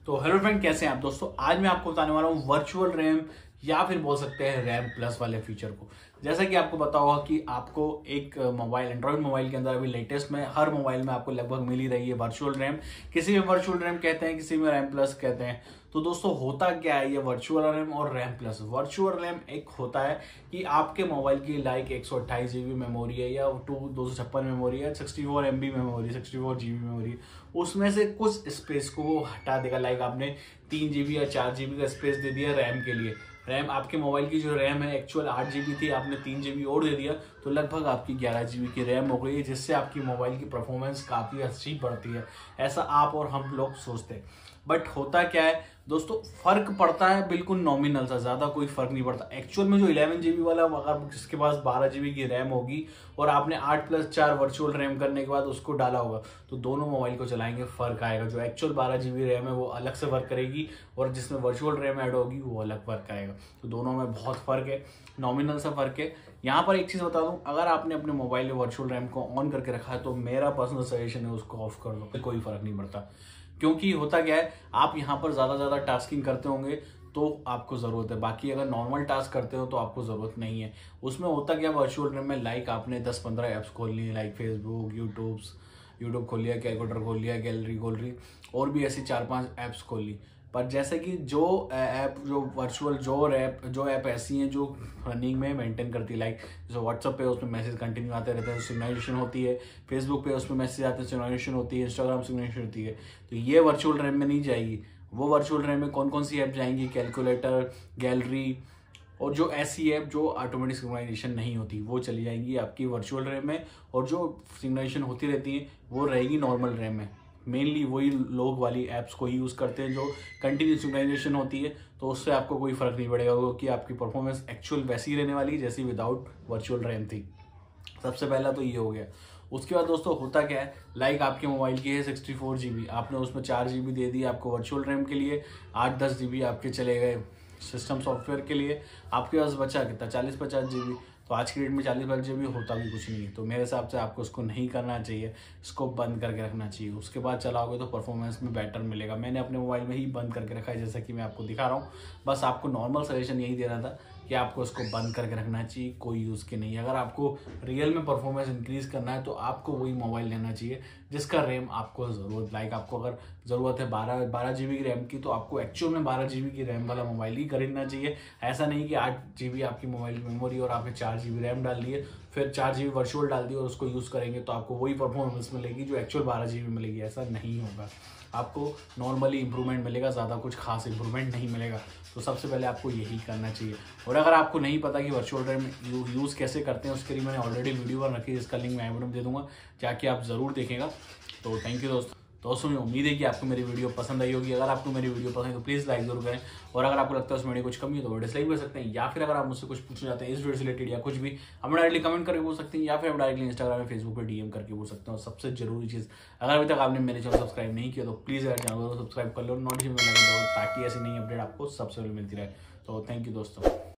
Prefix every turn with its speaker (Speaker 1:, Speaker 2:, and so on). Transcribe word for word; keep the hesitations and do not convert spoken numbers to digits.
Speaker 1: तो hello friend, कैसे हैं आप दोस्तों। आज मैं आपको बताने वाला हूँ वर्चुअल रैम या फिर बोल सकते हैं रैम प्लस वाले फीचर को। जैसा कि आपको पता होगा कि आपको एक मोबाइल एंड्रॉइड मोबाइल के अंदर अभी लेटेस्ट में हर मोबाइल में आपको लगभग मिल ही रही है वर्चुअल रैम। किसी में वर्चुअल रैम कहते हैं, किसी में रैम प्लस कहते हैं। तो दोस्तों होता क्या है ये वर्चुअल रैम और रैम प्लस। वर्चुअल रैम एक होता है कि आपके मोबाइल की लाइक एक सौ अट्ठाईस जीबी मेमोरी है या टू दो सौ छप्पन मेमोरी है, sixty four M B memory, sixty four GB memory, उसमें से कुछ स्पेस को वो हटा देगा। लाइक आपने तीन जीबी या चार जीबी का स्पेस दे दिया रैम के लिए। रैम आपके मोबाइल की जो रैम है एक्चुअल आठ जीबी थी, आपने तीन जीबी और दे दिया तो लगभग आपकी ग्यारह जीबी की रैम हो गई है, जिससे आपकी मोबाइल की परफॉर्मेंस काफ़ी अच्छी बढ़ती है। ऐसा आप और हम लोग सोचते हैं, बट होता क्या है दोस्तों, फर्क पड़ता है बिल्कुल नॉमिनल सा, ज्यादा कोई फर्क नहीं पड़ता। एक्चुअल में जो इलेवन जीबी वाला, अगर जिसके पास बारह जीबी की रैम होगी और आपने आठ प्लस चार वर्चुअल रैम करने के बाद उसको डाला होगा तो दोनों मोबाइल को चलाएंगे फर्क आएगा। जो एक्चुअल बारह जीबी रैम है वो अलग से वर्क करेगी और जिसमें वर्चुअल रैम ऐड होगी वो अलग वर्क आएगा। तो दोनों में बहुत फर्क है, नॉमिनल सा फर्क है। यहाँ पर एक चीज बता दूं, अगर आपने अपने मोबाइल में वर्चुअल रैम को ऑन करके रखा है तो मेरा पर्सनल सजेशन है उसको ऑफ कर दो, कोई फर्क नहीं पड़ता। क्योंकि होता क्या है, आप यहाँ पर ज्यादा ज्यादा टास्किंग करते होंगे तो आपको जरूरत है, बाकी अगर नॉर्मल टास्क करते हो तो आपको जरूरत नहीं है। उसमें होता क्या वर्चुअल रैम में, लाइक आपने दस पंद्रह ऐप्स खोल ली, लाइक फेसबुक, यूट्यूब यूट्यूब खोल लिया, कैलकुलेटर खोल लिया, गैलरी खोल ली, और भी ऐसी चार पांच ऐप्स खोल ली। पर जैसे कि जो ऐप जो वर्चुअल जो ऐप जो ऐप ऐसी हैं जो रनिंग में मेंटेन करती है, लाइक जैसे व्हाट्सअप पे उसमें मैसेज कंटिन्यू आते रहते हैं, सिग्नलाइजेशन होती है, फेसबुक पे उसमें मैसेज आते हैं, सिग्नलाइजेशन होती है, इंस्टाग्राम सिग्नलाइजेशन होती है, तो ये वर्चुअल रैम में नहीं जाएगी। वो वर्चुअल रैम में कौन कौन सी ऐप जाएंगी, कैलकुलेटर, गैलरी, और जो ऐसी ऐप जो ऑटोमेटिक सिग्नलाइजेशन नहीं होती वो चली जाएंगी आपकी वर्चुअल रैम में, और जो सिग्नलाइजेशन होती रहती है वो रहेगी नॉर्मल रैम में। मेनली वही लोग वाली ऐप्स को यूज़ करते हैं जो कंटिन्यू सिग्नलाइजेशन होती है, तो उससे आपको कोई फर्क नहीं पड़ेगा क्योंकि आपकी परफॉर्मेंस एक्चुअल वैसी रहने वाली है जैसी विदाउट वर्चुअल रैम थी। सबसे पहला तो ये हो गया। उसके बाद दोस्तों होता क्या है, लाइक आपके मोबाइल की है सिक्सटी फोर जी बी, आपने उसमें चार जी बी दे दी आपको वर्चुअल रैम के लिए, आठ दस जी बी आपके चले गए सिस्टम सॉफ्टवेयर के लिए, आपके पास बचा कितना चालीस पचास जी बी। तो आज की डेट में चालीस पचास जी बी होता भी कुछ नहीं है, तो मेरे हिसाब से आपको इसको नहीं करना चाहिए, इसको बंद करके रखना चाहिए। उसके बाद चलाओगे तो परफॉर्मेंस में बेटर मिलेगा। मैंने अपने मोबाइल में ही बंद करके रखा है, जैसा कि मैं आपको दिखा रहा हूँ। बस आपको नॉर्मल सजेशन यही दे रहा था कि आपको इसको बंद करके रखना चाहिए, कोई यूज़ के नहीं। अगर आपको रियल में परफॉर्मेंस इंक्रीज करना है तो आपको वही मोबाइल लेना चाहिए जिसका रैम आपको ज़रूरत, लाइक आपको अगर ज़रूरत है बारह बारह जी बी की रैम की, तो आपको एक्चुअल में बारह जी बी की रैम वाला मोबाइल ही खरीदना चाहिए। ऐसा नहीं कि आठ जी बी आपकी मोबाइल मेमोरी और आपने चार जी बी रैम डाल दी है, फिर चार जी बी वर्चुअल डाल दी और उसको यूज़ करेंगे तो आपको वही परफॉर्मेंस मिलेगी जो एक्चुअल बारह जी बी मिलेगी। ऐसा नहीं होगा, आपको नॉर्मली इंप्रूवमेंट मिलेगा, ज़्यादा कुछ खास इंप्रूवमेंट नहीं मिलेगा। तो सबसे पहले आपको यही करना चाहिए। और अगर आपको नहीं पता कि वर्चुअल रैम यूज़ कैसे करते हैं, उसके लिए मैंने ऑलरेडी वीडियो बना रखी है, जिसका लिंक मैं आई बटन दे दूंगा, जाके आप ज़रूर देखेगा। तो थैंक यू दोस्तों। दोस्तों मुझे उम्मीद है कि आपको मेरी वीडियो पसंद आई होगी। अगर आपको मेरी वीडियो पसंद है तो प्लीज़ लाइक जरूर करें, और अगर आपको लगता है उसमें कुछ कमी है तो वो डिसलाइक कर सकते हैं, या फिर अगर आप मुझसे कुछ पूछना चाहते हैं इस वीडियो से रिलेटेड या कुछ भी, हम डायरेक्टली कमेंट करके पूछ सकते हैं, या फिर आप डायरेक्टली इंस्टाग्राम में फेसबुक पर डीएम करके पूछ सकते हैं। और सबसे जरूरी चीज़, अगर अभी तक आपने मेरे चैनल सब्सक्राइब नहीं किया तो प्लीज़ अगर चैनल को सब्सक्राइब कर लो, नोटिफिकेशन लगा दो ताकि ऐसी नई अपडेट आपको सबसे पहले मिलती रहे। तो थैंक यू दोस्तों।